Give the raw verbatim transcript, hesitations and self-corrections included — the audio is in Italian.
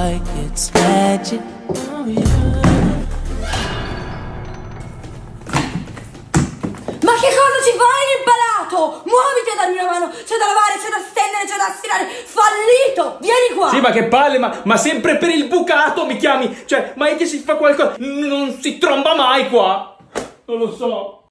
like it's magic. Oh, yeah. Ma che cosa ci fai l'impalato? Muoviti a darmi una mano, c'è da lavare, c'è da stendere, c'è da stirare. Fallito, vieni qua. Sì, ma che palle, ma, ma sempre per il bucato mi chiami. Cioè, ma è che si fa qualcosa, non si tromba mai qua. Non lo so.